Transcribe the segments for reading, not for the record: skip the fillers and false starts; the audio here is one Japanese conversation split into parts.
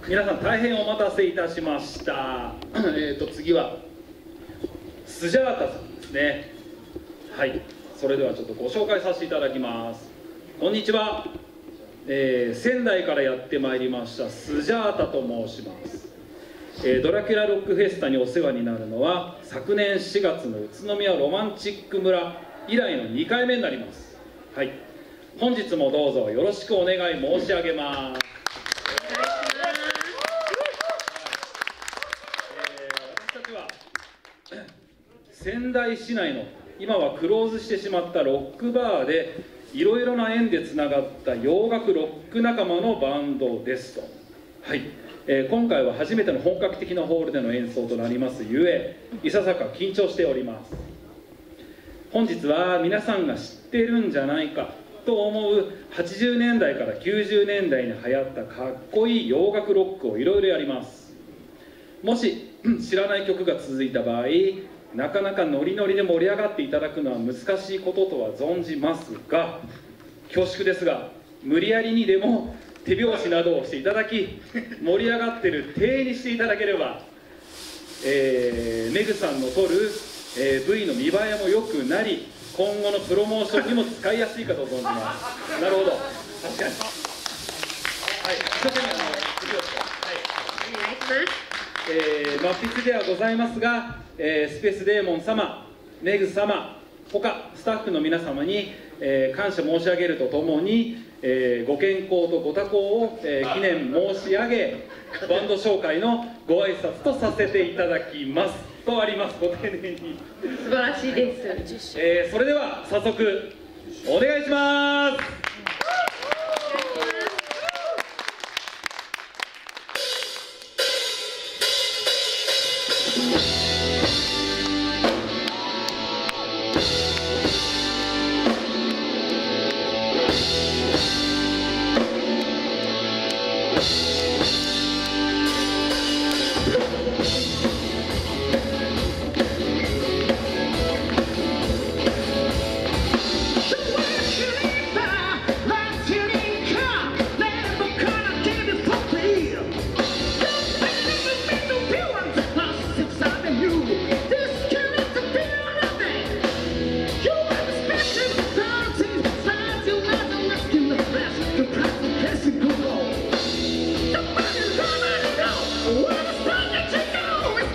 皆さん大変お待たせいたしました。次はスジャータさんですね。はい、それではちょっとご紹介させていただきます。こんにちは、仙台からやってまいりましたスジャータと申します。ドラキュラロックフェスタにお世話になるのは昨年4月の宇都宮ロマンチック村以来の2回目になります。はい、本日もどうぞよろしくお願い申し上げます。私たちは仙台市内の今はクローズしてしまったロックバーでいろいろな縁でつながった洋楽ロック仲間のバンドですと。はい、今回は初めての本格的なホールでの演奏となりますゆえいささか緊張しております。本日は皆さんが知ってるんじゃないかと思う80年代から90年代に流行ったかっこいい洋楽ロックをいろいろやります。もし知らない曲が続いた場合、なかなかノリノリで盛り上がっていただくのは難しいこととは存じますが、恐縮ですが無理やりにでも手拍子などをしていただき盛り上がってる体にしていただければ、メグさんの撮る、V の見栄えも良くなり今後のプロモーションにも使いやすいかと存じます。なるほど、確かに。はい、一生懸命手拍子を、はい、お願いします。末筆ではございますが、スペースデーモン様、メグ様、他スタッフの皆様に、感謝申し上げるとともに、ご健康とご多幸を、記念申し上げバンド紹介のご挨拶とさせていただきますとあります。ご丁寧に素晴らしいです。 それでは早速お願いします。 What is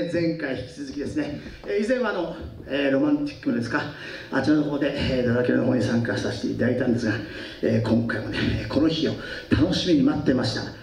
前回引き続きですね、以前はロマンティックのですか、あちらの方で、ドラキュラの方に参加させていただいたんですが、今回もね、この日を楽しみに待ってました。はい、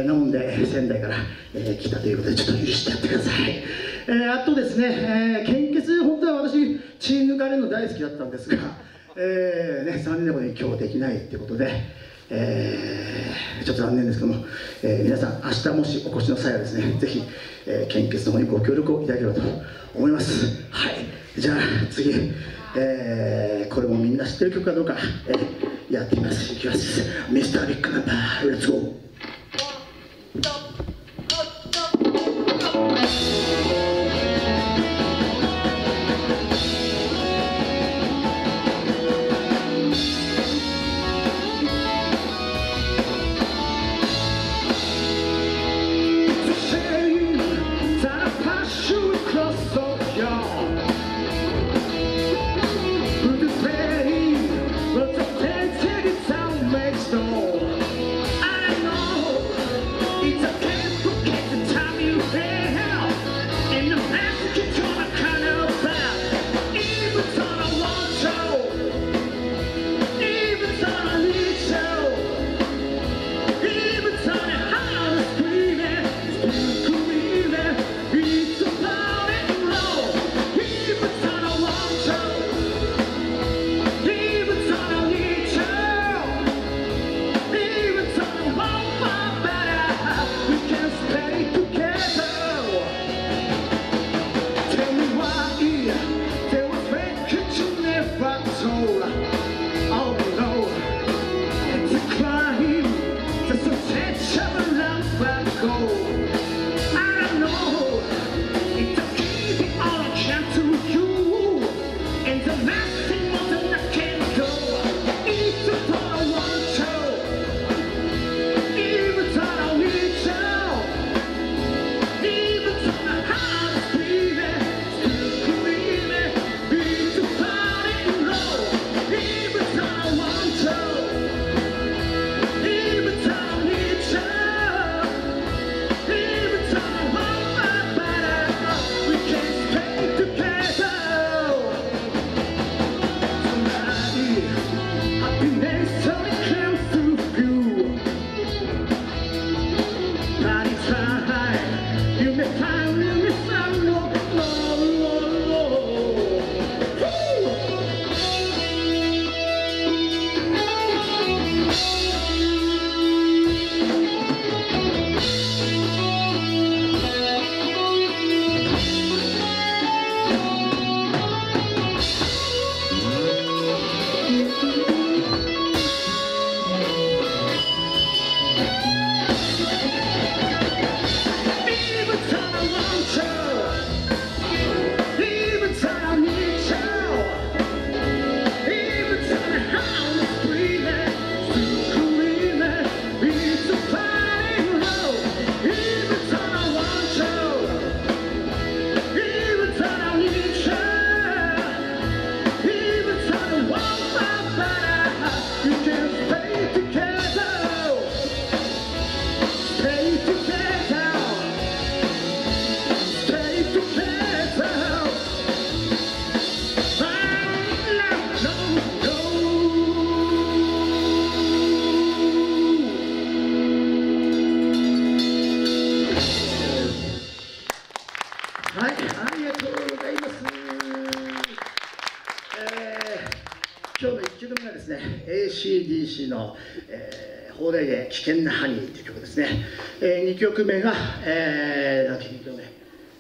なもんで仙台から、来たということで、ちょっと許してやってください。あとですね、献血、本当は私、血抜かれるの大好きだったんですが、3年後に今日できないということで、ちょっと残念ですけども、皆さん、明日もしお越しの際はですね、ぜひ、献血の方にご協力をいただければと思います。はい、じゃあ次、これもみんな知ってる曲かどうか、やってみます。いきます。ミスタービッグナンバー、レッツゴー。ACDC の、放題で危険なハニーという曲ですね。2曲目が、2曲目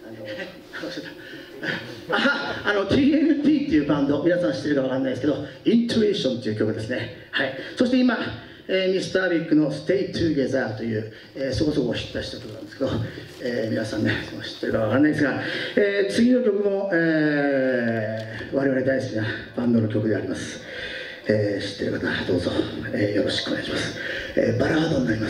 TNT っていうバンド、皆さん知ってるかわかんないですけど、イントゥエーションという曲ですね。はい、そして今、ミスタービッグの Stay Together という、そこそこヒットした曲なんですけど、皆さんね、知ってるかわかんないですが、次の曲も、我々大好きなバンドの曲であります。知ってる方どうぞ、よろしくお願いします。バラードになります。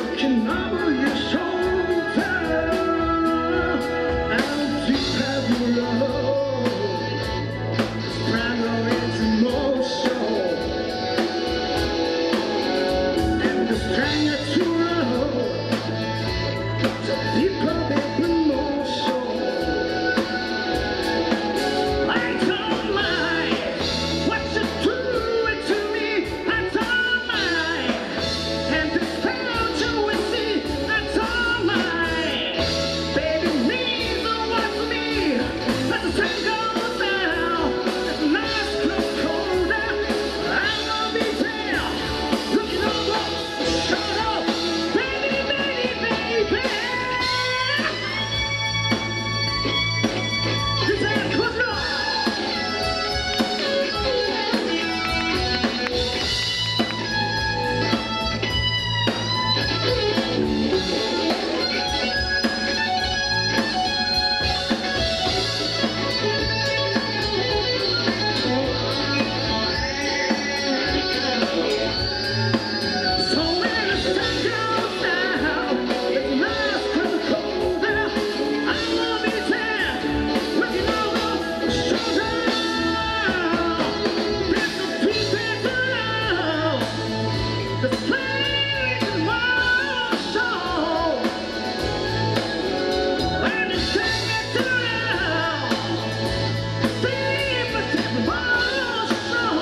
looking over your shoulder, and deep as you love, strangle into motion, and the stranger to love, the deeper the emotion. I don't mind what you do to me. I don't mind, and the spell you will see. I don't mind, baby, means a lot to me. Let the sun go down, let the nights grow colder. I will be there, looking over your shoulder, baby, baby, baby. You said, close your eyes. So when the sun goes down, the nights grow colder. I will be there, looking over your shoulder. There's no peace in the love, the flame in motion. When you sing it to love, deep as emotion.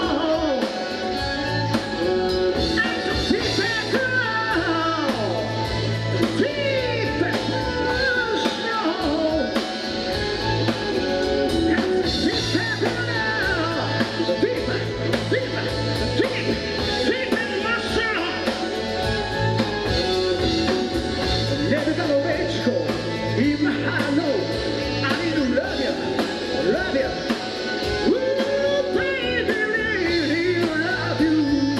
Never gonna let you go, even I know I need to love you, love you. Ooh, baby, really love you.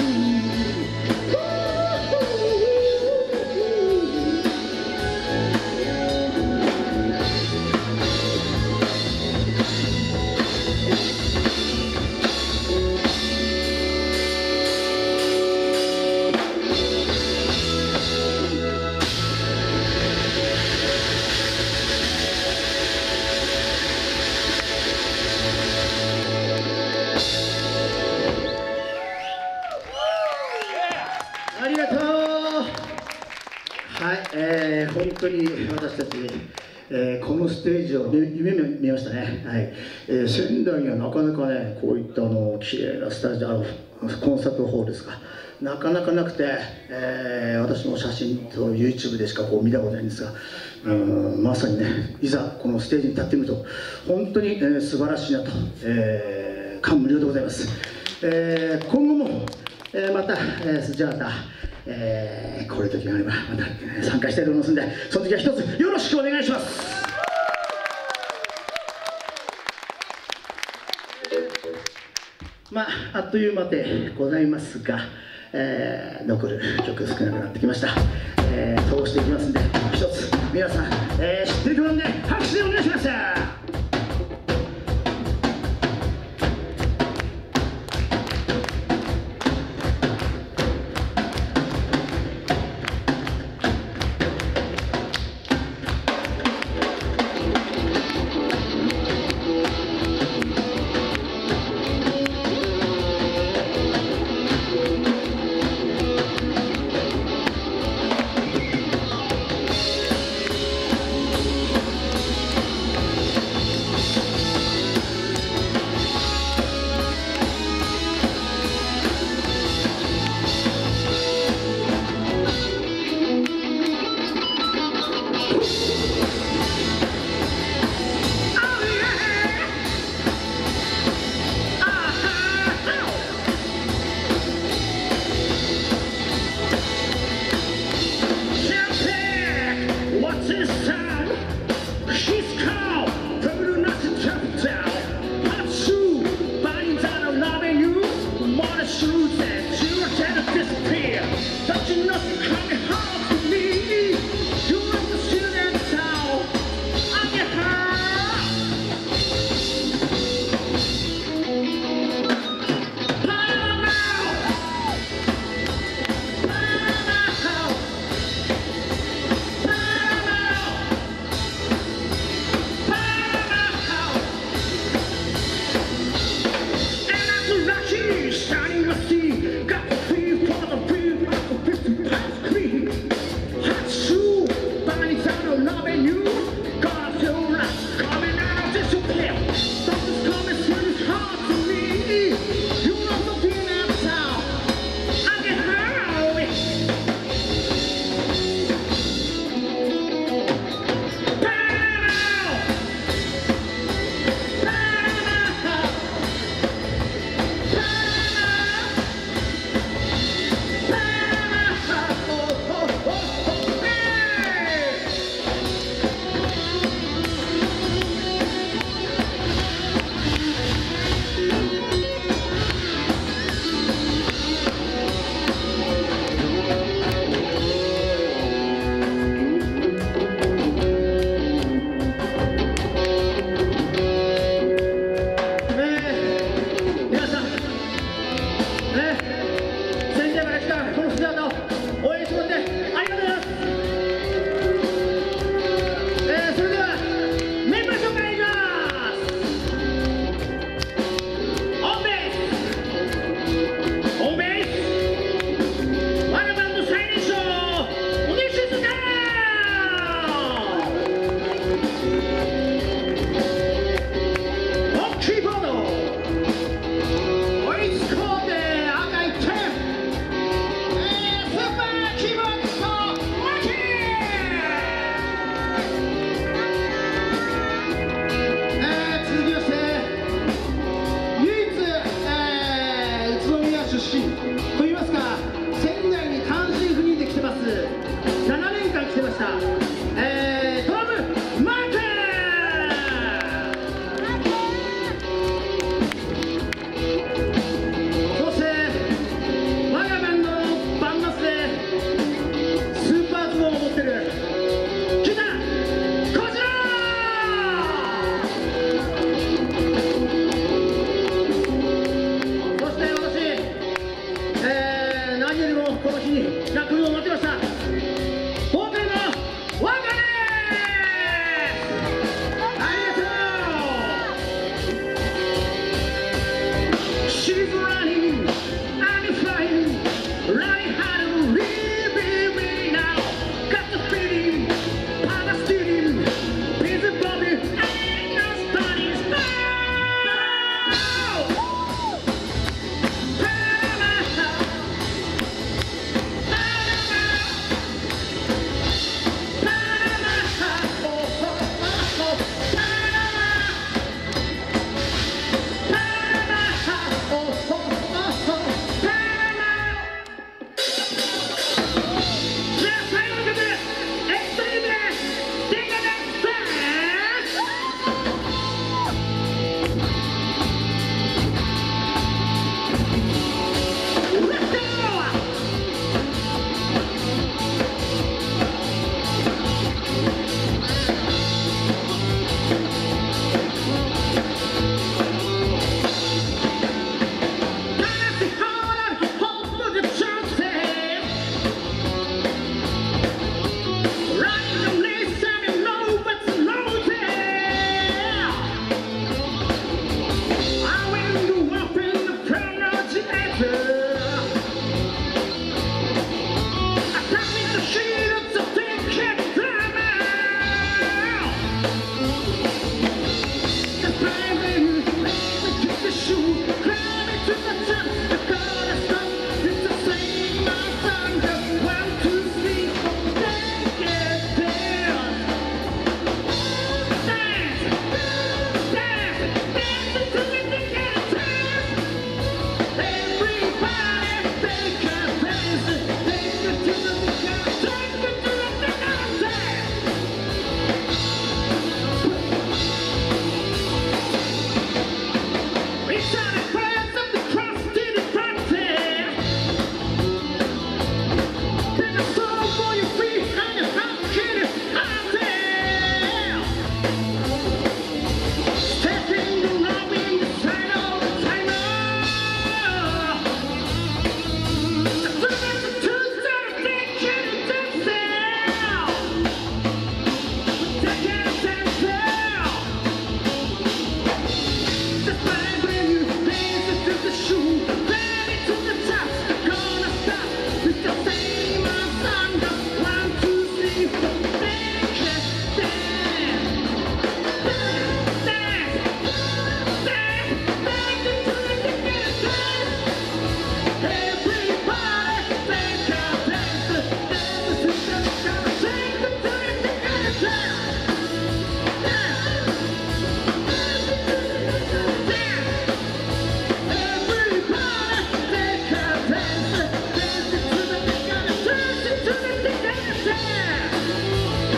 ありがとう。はい、本当に私たち、このステージを夢見ましたね。はい、仙台にはなかなかね、こういった綺麗なスタジオ、コンサートホールですか、なかなかなくて、私も写真と YouTube でしかこう見たことないんですが、まさにね、いざこのステージに立ってみると本当に、素晴らしいなと、感無量でございます。今後もまた、じゃあまた、こういう時があればまた、参加したいと思いますので、その時は一つよろしくお願いします。まあ、あっという間でございますが、残る曲少なくなってきました。通していきますんで、一つ皆さん、知ってる曲なんで拍手でお願いします。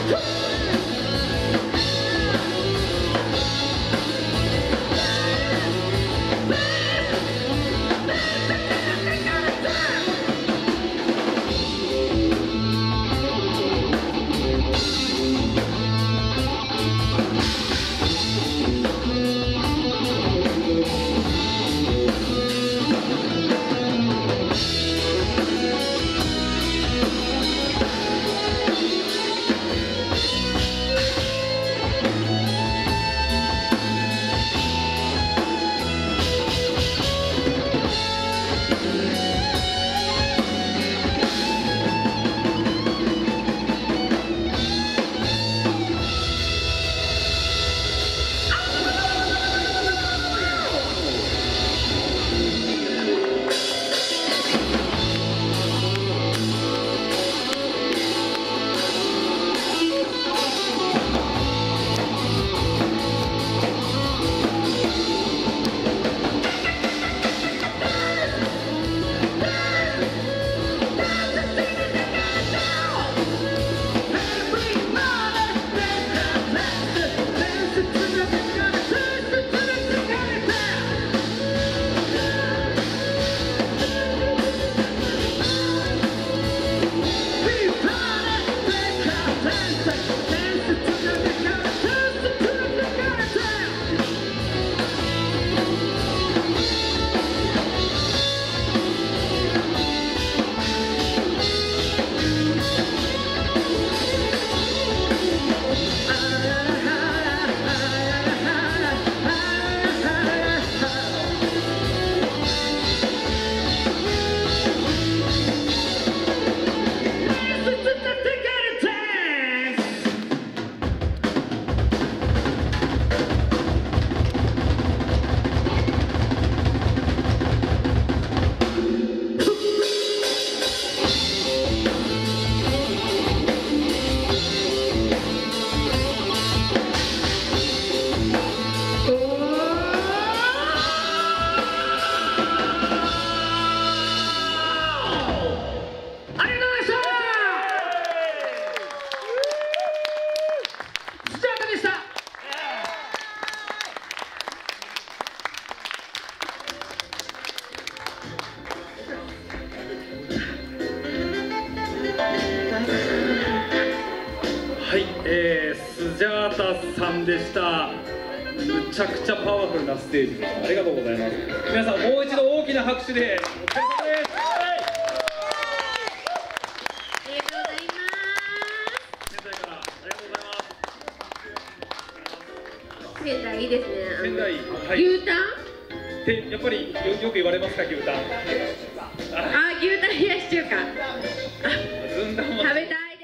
スジャータさんでした。むちゃくちゃパワフルなステージでした。ありがとうございます。皆さんもう一度大きな拍手でお疲れ様です。 ありがとうございます。 仙台からありがとうございます。 仙台いいですね。 仙台、はい。 牛タン？ ってやっぱりよく言われますか、牛タン。 あ、牛タン冷やし中華。あ、